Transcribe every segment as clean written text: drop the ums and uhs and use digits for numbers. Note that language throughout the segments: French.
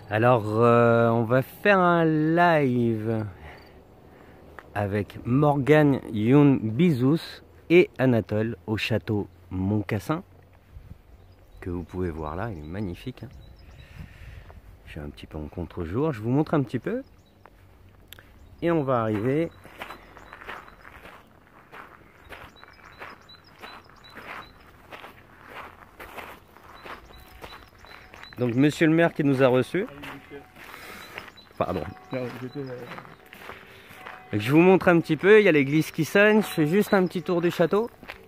Alors, on va faire un live avec Morgan Youn Bizous et Anatole au château Montcassin, que vous pouvez voir là, il est magnifique. Je suis un petit peu en contre-jour, je vous montre un petit peu. Et on va arriver donc monsieur le maire qui nous a reçus. Pardon. Je vous montre un petit peu, il y a l'église qui sonne, je fais juste un petit tour du château.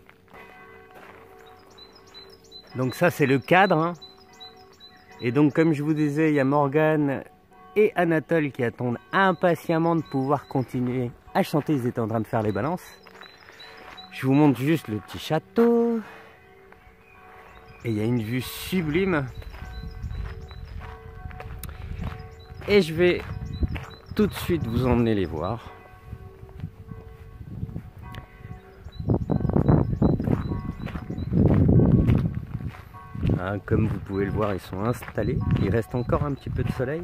Donc ça c'est le cadre, hein. Et donc comme je vous disais, il y a Morgane et Anatole qui attendent impatiemment de pouvoir continuer à chanter, ils étaient en train de faire les balances. Je vous montre juste le petit château. Et il y a une vue sublime. Et je vais tout de suite vous emmener les voir. Hein, comme vous pouvez le voir, ils sont installés. Il reste encore un petit peu de soleil.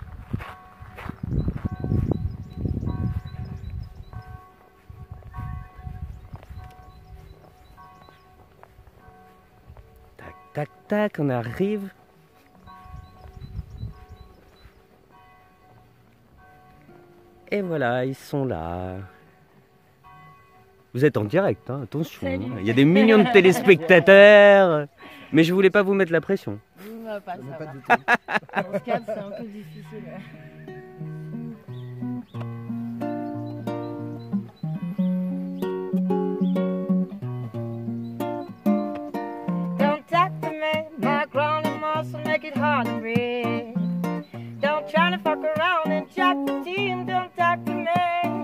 Tac, tac, tac, on arrive. Et voilà, ils sont là. Vous êtes en direct, hein, attention. Salut. Il y a des millions de téléspectateurs. Mais je voulais pas vous mettre la pression. Non, pas, ça Pas va. du tout. En cadre, c'est un peu difficile. Don't talk to me, my ground and muscle make it hard to breathe. Don't try to fuck around and jack the team, don't talk to me.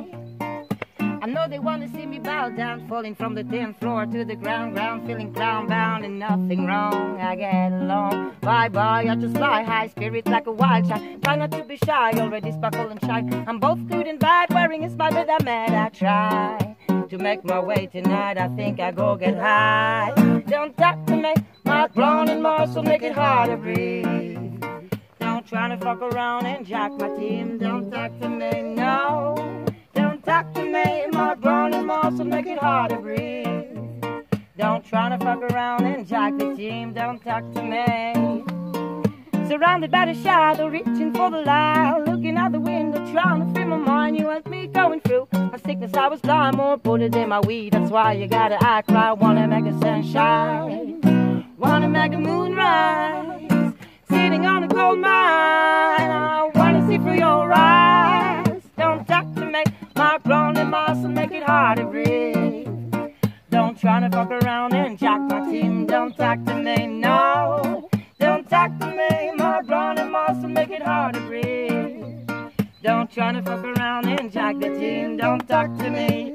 I know they want to see me bow down, falling from the 10th floor to the ground, feeling ground bound and nothing wrong. I get along, bye bye, I just fly high, spirit like a wild child. Try not to be shy, already sparkle and shine. I'm both good and bad, wearing a smile, but I'm mad. I try to make my way tonight. I think I go get high. Don't talk to me, my ground and muscle make it hard to breathe. Don't try to fuck around and jack my team. Don't talk to me, no. Don't talk to me, my ground and muscle make it hard to breathe. Don't try to fuck around and jack the team. Don't talk to me. Surrounded by the shadow, reaching for the light, looking out the window, trying to free my mind. You and me going through my sickness. I was blind, more put it in my weed. That's why you gotta act right. Wanna make the sun shine, wanna make the moon rise, sitting on a gold mine. I wanna see through your eyes. Don't talk to me, my grown and muscle make it hard to breathe. Don't try to fuck around and jack my team. Don't talk to me, no. Don't talk to me, my grown and muscle make it hard to breathe. Don't try to fuck around and jack the team. Don't talk to me.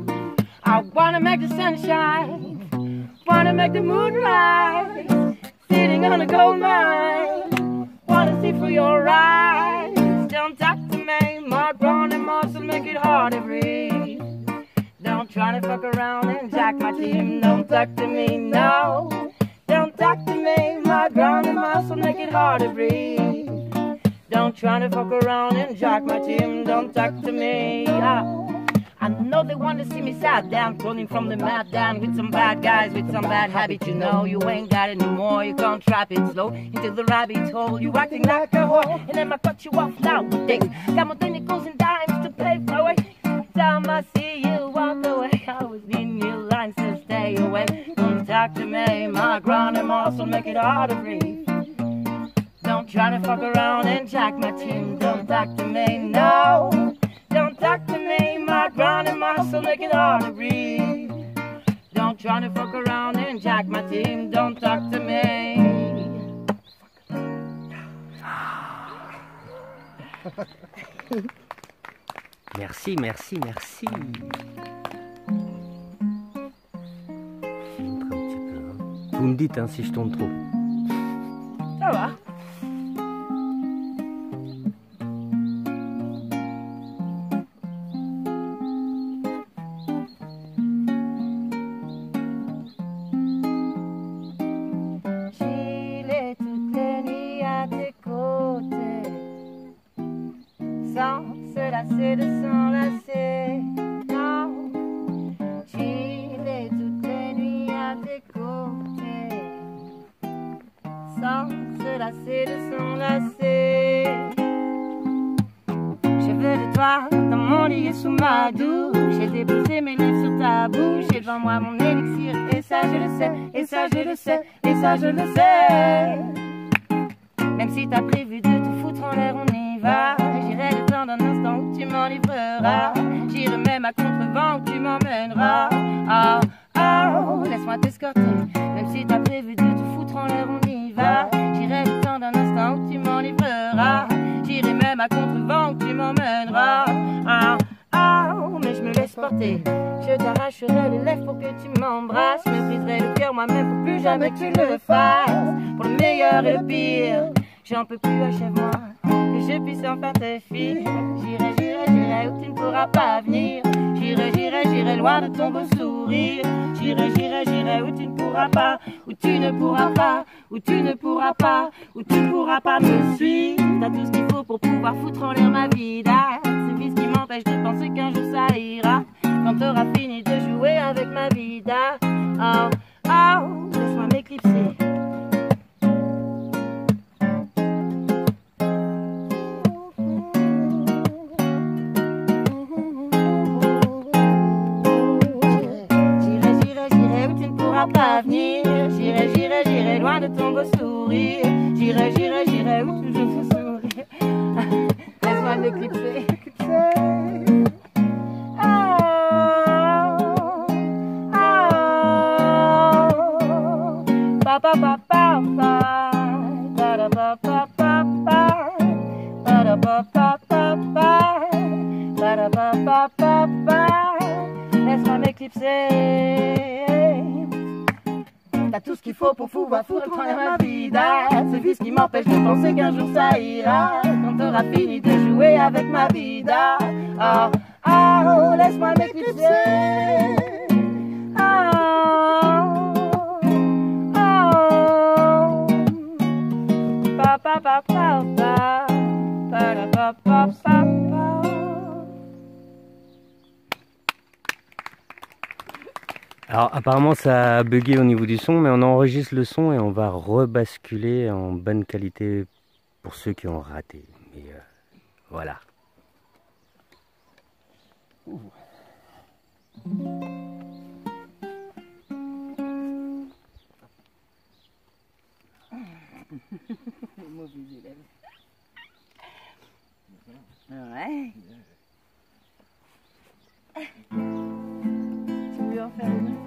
I wanna make the sun shine, wanna make the moon rise, sitting on a gold mine. Wanna see through your eyes. Don't talk to me, my grown and muscle make it hard to breathe. Don't try to fuck around and jack my team. Don't talk to me, no. Don't talk to me, my ground and muscle make it hard to breathe. Don't try to fuck around and jack my team. Don't talk to me. I know they want to see me sad down, running from the mad down with some bad guys, with some bad habits. You know you ain't got it anymore. You can't trap it slow into the rabbit hole. You acting like a whore, and then I cut you off nowadays. Got more than nickels and dimes to pay for way. Time I see you walk away, I was in your line, so stay away. Don't talk to me, my ground and muscle make it hard to breathe. Don't try to fuck around and jack my team. Don't talk to me, no. Don't talk to me, my ground and muscle make it hard to breathe. Don't try to fuck around and jack my team. Don't talk to me. Merci, merci, merci. Je vous montre un petit peu, hein. Vous me dites hein, si je tourne trop. Ça va. Chile, toutes les nuits à tes côtés. devant moi mon élixir. Et ça je le sais, et ça je le sais, et ça je le sais. Même si t'as prévu de tout foutre en l'air, on y va. J'irai le temps d'un instant où tu m'en livreras. J'irai même à contre-vent où tu m'emmèneras. Ah, ah, laisse-moi t'escorter. Même si t'as prévu de tout foutre en l'air, on y va. J'irai le temps d'un instant où tu m'en livreras. J'irai même à contre-vent où tu m'emmèneras. Ah, ah, mais je me laisse porter. Je t'arracherai les lèvres pour que tu m'embrasses. Je me briserai le cœur moi-même pour plus jamais que tu le fasses. Pour le meilleur et le pire, j'en peux plus, achève-moi. Que je puisse enfin te fuir. J'irai, j'irai, j'irai où tu ne pourras pas venir. J'irai, j'irai, j'irai loin de ton beau sourire. J'irai, j'irai, j'irai où tu ne pourras pas. Où tu ne pourras pas. Où tu ne pourras pas. Où tu ne pourras pas me suivre. T'as tout ce qu'il faut pour pouvoir foutre en l'air ma vie. C'est vie qui m'empêche de penser qu'un jour ça ira. Quand t'auras fini de jouer avec ma vie. Oh, oh, laisse-moi m'éclipser. Pas venir. J'irai, j'irai, j'irai loin de ton beau sourire. J'irai, j'irai, j'irai où tu veux sourire. Laisse-moi m'éclipser. Oh, oh, papa, papa, papa, papa, papa, papa, papa, papa, laisse-moi m'éclipser. T'as tout ce qu'il faut pour pouvoir foutre en l'air ma vie. C'est juste ce qui m'empêche de penser qu'un jour ça ira. Quand t'auras fini de jouer avec ma vie. Oh, oh, laisse-moi m'éclipser. Oh, oh, papa, papa, papa, papa, papa. Alors apparemment ça a bugué au niveau du son, mais on enregistre le son et on va rebasculer en bonne qualité pour ceux qui ont raté. Mais voilà. Ouais. Tu veux en faire une?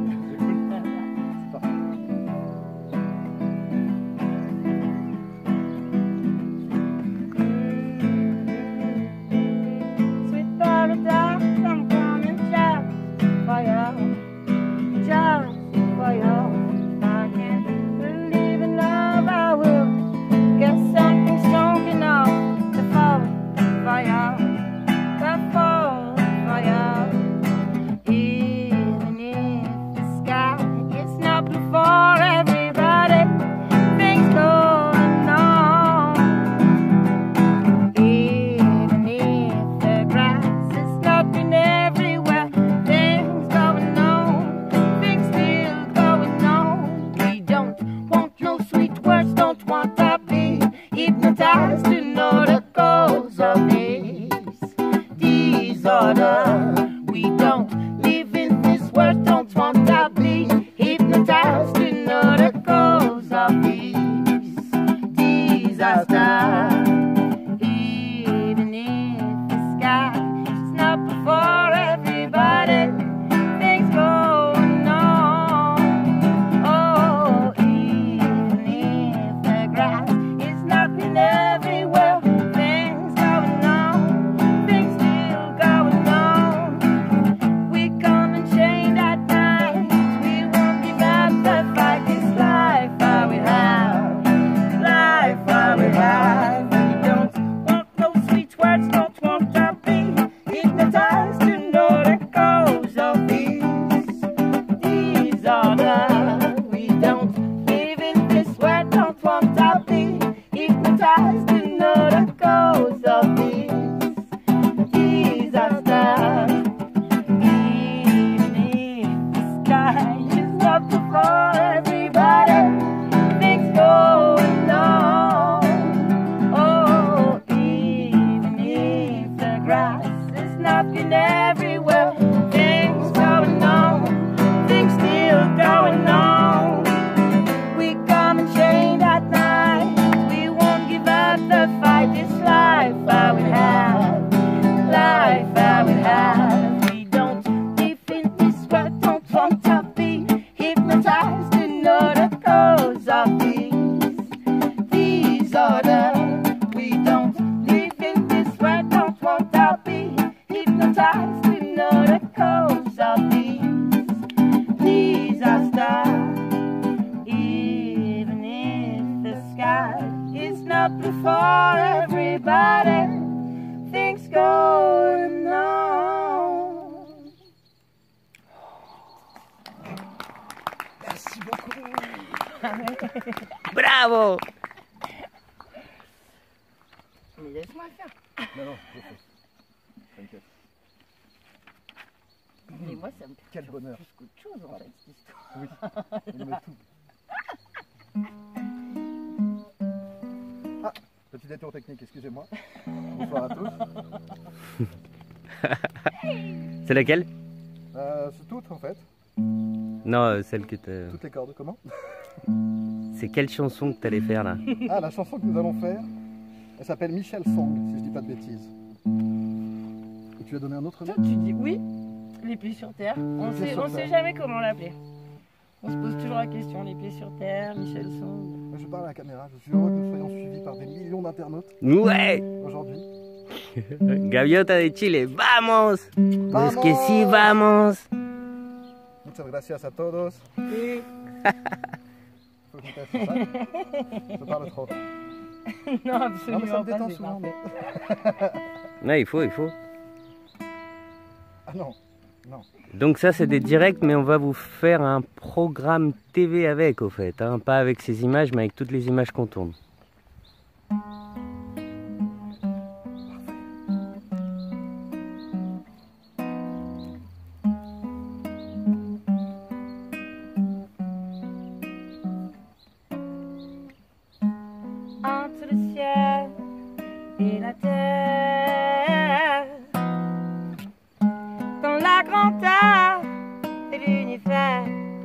Sweet paradise, I'm coming just for you, just for you. If I can't believe in love, I will get something strong enough to fall for you, to fall for you. Even if the sky is not blue for everybody, things going on. Even if the grass is not green everywhere, things going on, things still going on. We don't want no sweet words, don't want to be hypnotized to know the cause of this disorder. We don't live in this world, don't want to be hypnotized to know the cause of this disaster. Even if the sky is not for everybody, things going on. Oh, even if the grass is not green everywhere, things going on, things still going on. We come and chained at night, we won't give up the fight. This life while we have, life while we have. We don't want no sweet words, don't want to be hypnotized to know the cause of this disorder. We don't live in this world, don't want to be hypnotized to know the cause of this disaster. Even if the sky is not for everybody, things going on. Oh, even if the grass is not green everywhere, things going on, Bravo! Mais laisse-moi faire. Non, non, je fais. T'inquiète. Mais moi, ça me Quel perturbe bonheur. plus qu'autre chose en fait, cette histoire. Oui, il met tout. Ah, petit détour technique, excusez-moi. Bonsoir à tous. C'est laquelle? C'est toutes en fait. Non, celle que t'as... Toutes les cordes, comment? C'est quelle chanson que t'allais faire là? Ah, la chanson que nous allons faire, elle s'appelle Michel Song, si je dis pas de bêtises. Et tu as donné un autre nom? Toi, tu dis oui, les pieds sur terre. On pieds sur sait terre. jamais comment l'appeler. On se pose toujours la question, les pieds sur terre, Michel Song. Je parle à la caméra, je suis heureux que nous soyons suivis par des millions d'internautes Ouais! aujourd'hui. Gaviota de Chile, vamos! Es que sí, Vamos! vamos! Muchas gracias a todos. Et... Faut que je teste ça. Je parle trop. non, Non, absolument mais ça me pas, détend c'est souvent. parfait. Non, il faut. Ah non, non. Donc ça, c'est des directs, mais on va vous faire un programme TV avec, au fait. Hein. Pas avec ces images, mais avec toutes les images qu'on tourne. Entre le ciel et la terre, dans la grande art de l'univers,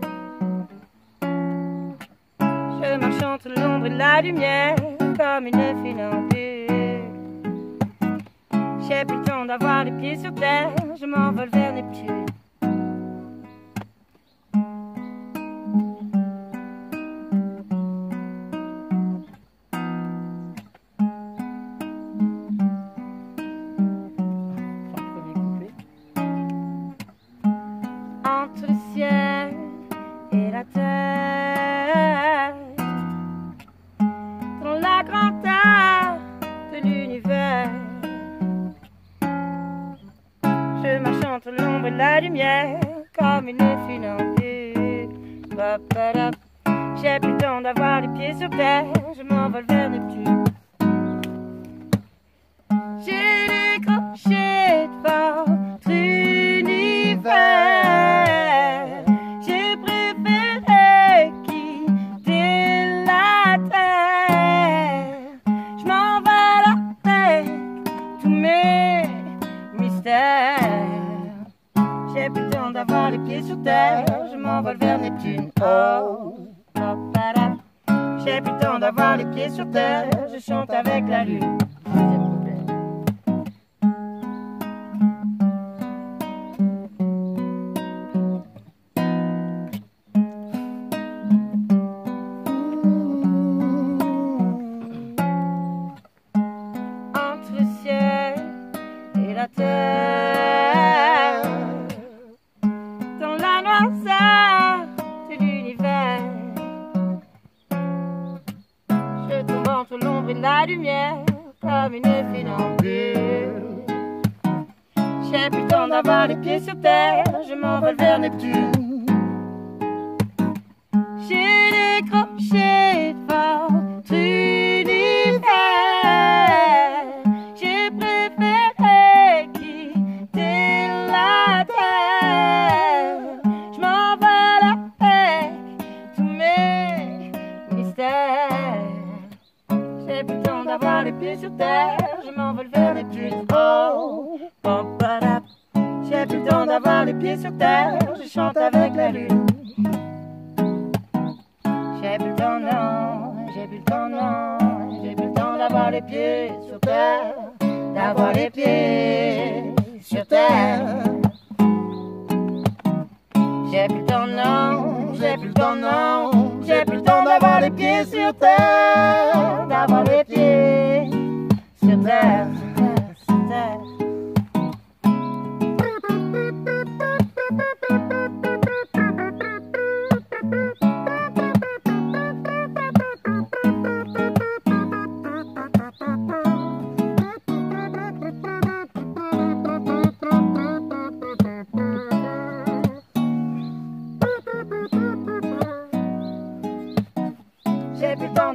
je marche entre l'ombre et la lumière comme une funambule. J'ai plus le temps d'avoir les pieds sur terre, je m'envole vers Neptune. Entre le ciel et la terre, dans la grande art de l'univers, je marche entre l'ombre et la lumière comme une funambule. Ba-ba-da. J'ai plus le temps d'avoir les pieds sur terre, je m'envole vers Neptune. J'ai décroché devant l'univers. J'ai préféré quitter la terre. Je m'envole avec tous mes mystères. J'ai plus le temps d'avoir les pieds sur terre, je m'envole vers Neptune. Oh, ba-ba-da. J'ai plus le temps d'avoir les pieds sur terre, je chante avec la lune. Deuxième couplet. Entre le ciel et la terre, dans la noirceur de l'univers, je tombe entre l'ombre et la lumière comme une funambule. J'ai plus le temps d'avoir les pieds sur terre, je m'envole vers Neptune. J'ai décroché devant l'univers. J'ai préféré quitter la terre. Je m'envole avec tous mes mystères. J'ai plus le temps d'avoir les pieds sur terre, je m'envole vers Neptune. Oh, ba-ba-da. J'ai plus le temps d'avoir les pieds sur terre, je chante avec la lune. J'ai plus le temps, non, j'ai plus le temps, non, j'ai plus le temps d'avoir les pieds sur terre, d'avoir les pieds sur terre. J'ai plus le temps, non, j'ai plus le temps, non, j'ai plus le temps d'avoir les pieds sur terre, d'avoir les pieds sur terre, sur terre.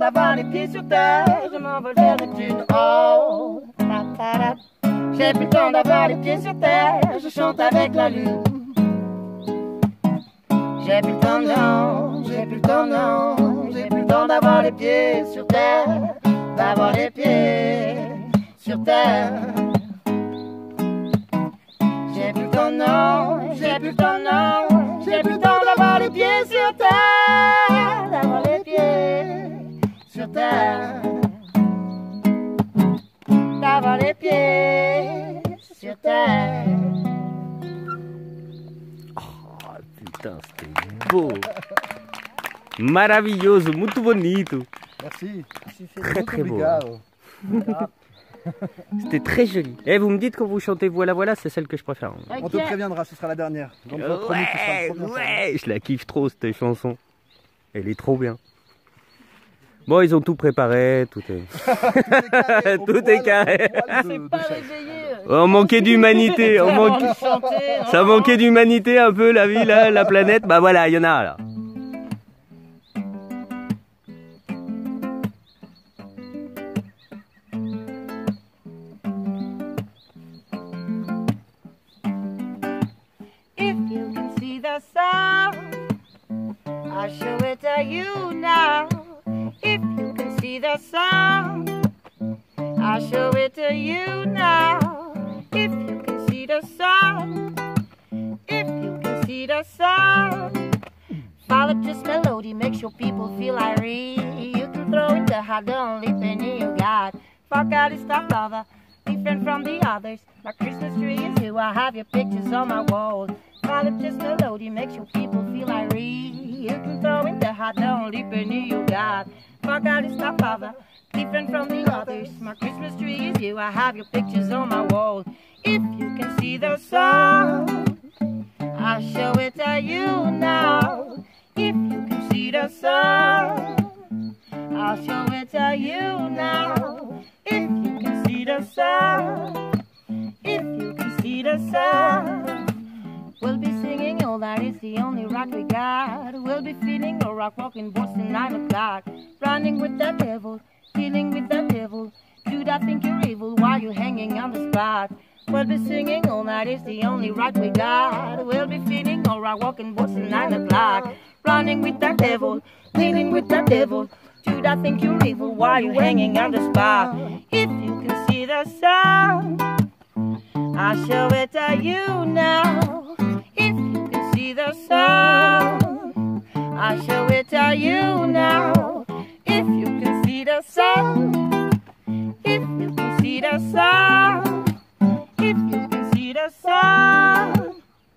d'avoir les pieds sur terre, je m'envole vers Neptune. Oh, j'ai plus le temps d'avoir les pieds sur terre, je chante avec la lune. J'ai plus le temps, non, j'ai plus le temps, non, j'ai plus le temps d'avoir les pieds sur terre, d'avoir les pieds sur terre. J'ai plus le temps, non, j'ai plus le temps, non, j'ai plus le temps d'avoir les pieds sur terre, d'avoir les pieds sur terre, d'avoir les pieds sur terre. Oh putain, c'était beau. Maravilloso, muito bonito. Merci. Très très beau. Obrigado. C'était très joli. Et vous me dites quand vous chantez Voilà Voilà, c'est celle que je préfère. On te préviendra, ce sera la dernière. Dans notre chronique, ce sera le premier Ouais, je la kiffe trop cette chanson. Elle est trop bien. Bon, ils ont tout préparé, tout est... tout est carré. C'est pas réveillé. On manquait d'humanité, ça manquait d'humanité un peu, la vie, là, la planète. Bah voilà, il y en a là. If you can see the sun, I'll show it to you now. If you can see the sun, I'll show it to you now. If you can see the sun, if you can see the sun, follow this melody, makes your people feel irate. You can throw in the hot, the only penny you got. Fuck out this stuff, lover, different from the others. My Christmas tree is here, I have your pictures on my wall. Follow this melody, makes your people feel irate. You can throw in the hot, the only penny you got. Fuck out this stuff, lover, different from the others. My Christmas tree is here, I have your pictures on my wall. If you can see the sun, I'll show it to you now. If you can see the sun, I'll show it to you now. If you can see the sun, if you can see the sun, we'll be singing all that is the only rock we got. We'll be feeling a rock walking Boston 9 o'clock. Running with the devil, dealing with the devil. Dude, I think you're evil while you're hanging on the spot. We'll be singing all night, it's the only rock we got. We'll be feeling all right, walking Boston 9 o'clock. Running with the devil, dealing with the devil. Dude, I think you're evil while you're hanging on the spot. If you can see the sun, I'll show it to you now. If you can see the sun, I'll show it to you now. If you can see the sun, if you can see the sun, if you can see the sun.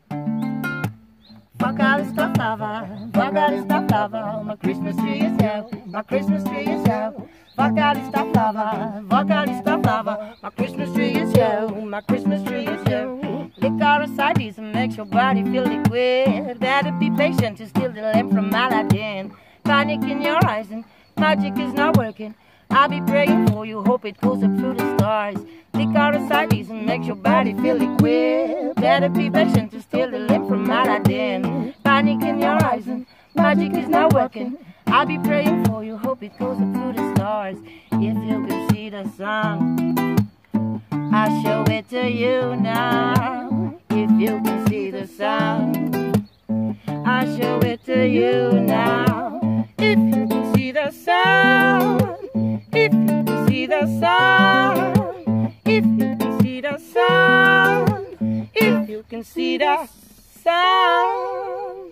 Fuck all this stuff, lover, fuck all this stuff, lover. My Christmas tree is here, my Christmas tree is here. Fuck all this stuff, lover, fuck all this stuff, lover. My Christmas tree is here, my Christmas tree is here. Liquor aside, these makes your body feel liquid. Better be patient to steal the lamp from Aladdin. Panic in your eyes and magic is not working. I'll be praying for you, hope it goes up through the stars. Liquor aside, these makes your body feel liquid. Better be patient to steal the lamp from Aladdin. Panic in your eyes and magic is not working. I'll be praying for you, hope it goes up through the stars. If you can see the sun, I'll show it to you now. If you can see the sun, I'll show it to you now. If you can see the sun, if you can see the sun, if you can see the sun, if you can see the sun.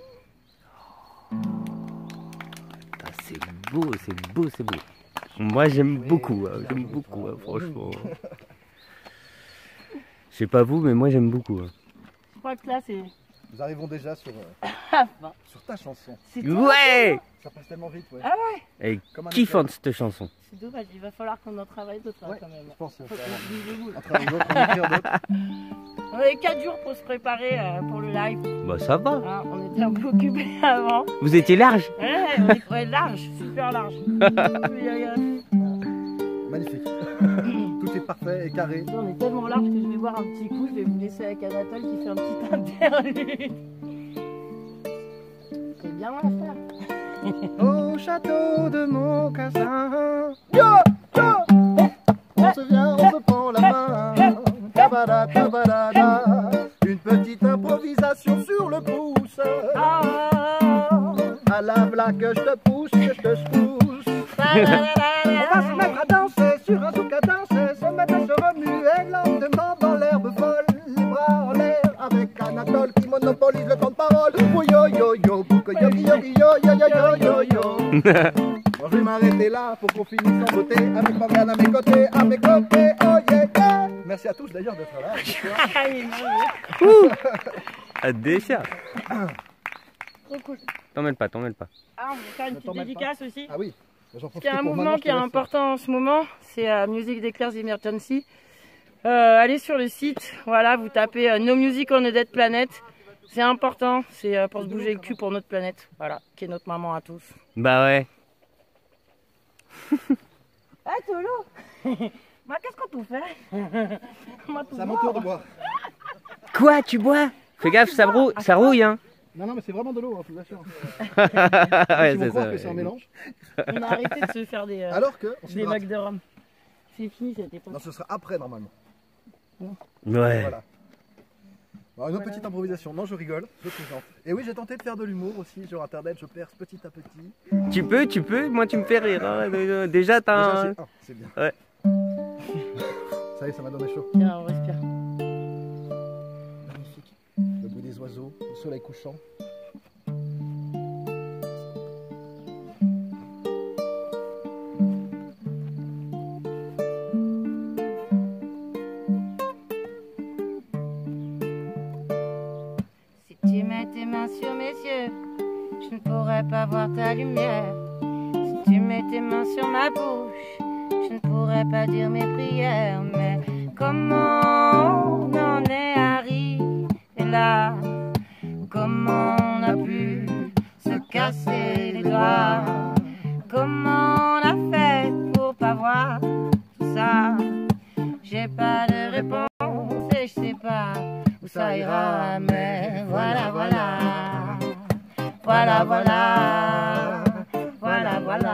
C'est beau, c'est beau, c'est beau. Moi j'aime beaucoup, franchement. Je sais pas vous, mais moi j'aime beaucoup. Je crois que là c'est... Nous arrivons déjà sur ta chanson. Ouais. Ça passe tellement vite, ouais. Ah ouais. Elle est kiffante cette chanson. C'est dommage, il va falloir qu'on en travaille d'autres Ouais, quand même. je pense qu'il va Faut falloir qu'on se dise debout. en travailler d'autres, en écrire d'autres. On avait 4 jours pour se préparer pour le live. Bah ça va. Hein, on était un peu occupés avant. Vous étiez large. Ouais, on est ouais, large, super large. Magnifique. Tout est parfait et carré. On est tellement large que je vais boire un petit coup. Je vais vous laisser avec Anatole qui fait un petit interlude. C'est bien l'affaire. Oh, château de Moncassin. Yo, yo, on se vient, on se prend la main. Tabada, tabada, une petite improvisation sur le pouce. À la blague que je te pousse, que je te pousse. On va se mettre à danser sur un zouk à danser, se mettre à se remuer lentement dans l'herbe folle, les bras en l'air, avec Anatole qui monopolise le temps de parole. Oh yo yo yo, bouco yogi yogi yo yo yo yo yo yo. Bon, je vais m'arrêter là pour qu'on finisse en beauté, avec Morgane à mes côtés, oh yeah yeah. Merci à tous d'ailleurs d'être là. À déchire. Trop cool. T'en mêles pas, t'en mêles pas. Ah, on va faire une petite dédicace aussi. Ah oui. Il y a un mouvement qui est important en ce moment, c'est Music Declares Emergency. Allez sur le site, voilà, vous tapez No Music on a Dead Planet. C'est important, c'est pour se bouger le cul pour notre planète, voilà, qui est notre maman à tous. Bah ouais. Ah Tolo. Moi qu'est-ce qu'on tout fait? C'est à mon tour de boire. Quoi, tu bois? Fais gaffe, ça rouille, hein. Non, non, mais c'est vraiment de l'eau, hein, je vous assure. Ouais, c'est ça. C'est un mélange. On a arrêté de se faire des mecs de rhum. C'est fini cette époque. Non, ce sera après normalement. Ouais. Voilà. Bon, une autre petite improvisation. Non, je rigole, je plaisante. Et oui, j'ai tenté de faire de l'humour aussi sur internet, je perce petit à petit. Tu peux, moi tu me fais rire. Hein. Déjà t'as un... c'est bien. Ouais. Ça y est, ça m'a donné chaud. Tiens, on respire. Magnifique. Le bruit des oiseaux, le soleil couchant. Si tu mets tes mains sur mes yeux, je ne pourrais pas voir ta lumière. Si tu mets tes mains sur ma bouche, je ne pourrais pas dire mes prières. Mais comment on en est arrivé là? Comment on a pu se casser les doigts? Comment on a fait pour pas voir tout ça? J'ai pas de réponse et je sais pas où ça ira, mais voilà, voilà. Voilà, voilà. Voilà, voilà.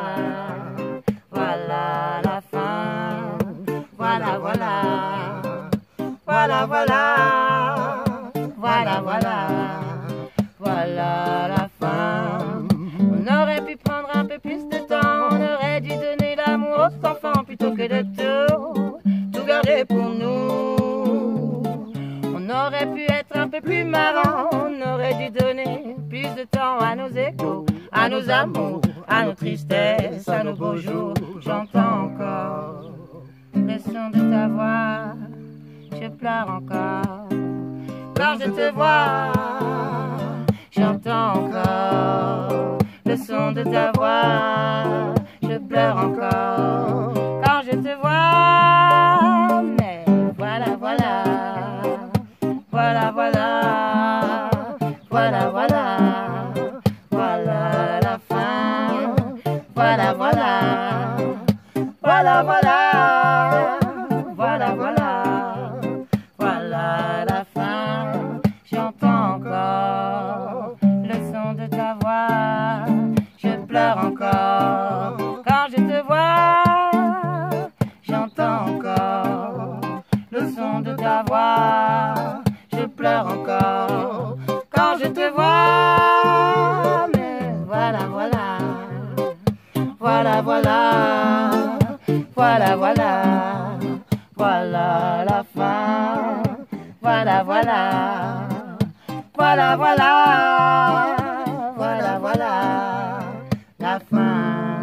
Voilà la fin. Voilà, voilà. Voilà, voilà. Voilà, voilà. Voilà la fin. On aurait pu prendre un peu plus de temps. On aurait dû donner l'amour aux enfants plutôt que de tout garder pour nous. On aurait pu être un peu plus marrant. On aurait dû donner plus de temps à nos échos, à nos amours, à nos tristesses, à nos beaux jours. J'entends encore le son de ta voix. Je pleure encore quand je te vois. J'entends encore le son de ta voix. Je pleure encore quand je te vois. Mais voilà, voilà. Voilà, voilà. Voilà, voilà. Voilà la fin. Voilà, voilà. Voilà, voilà. Voilà, voilà. Voilà la fin. J'entends encore le son de ta voix. Je pleure encore quand je te vois. J'entends encore le son de ta voix. Je pleure encore quand je te vois. Mais voilà, voilà. Voilà, voilà. Voilà, voilà. Voilà la fin. Voilà, voilà. Voilà, voilà. Voilà, voilà. La fin.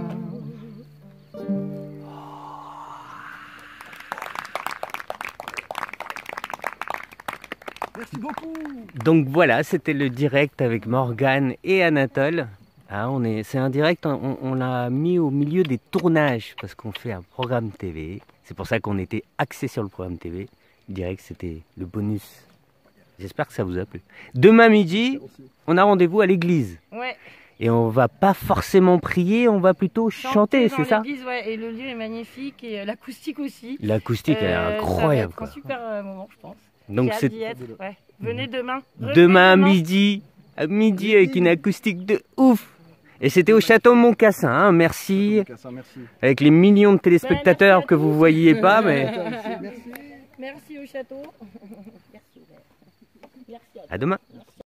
Merci beaucoup. Donc voilà, c'était le direct avec Morgane et Anatole. Ah, c'est un direct, on l'a mis au milieu des tournages parce qu'on fait un programme TV. C'est pour ça qu'on était axé sur le programme TV. Le direct, c'était le bonus. J'espère que ça vous a plu. Demain midi, on a rendez-vous à l'église. Ouais. Et on va pas forcément prier, on va plutôt chanter, c'est ça? Ouais, et le lieu est magnifique et l'acoustique aussi. L'acoustique, elle est incroyable. C'est un super moment, je pense. Donc c'est ouais. Venez demain. Demain à midi avec une acoustique de ouf. Et c'était au château Moncassin, hein, merci. Moncassin, merci. Avec les millions de téléspectateurs que vous voyiez pas, mais Merci au château. Merci. à demain. Merci.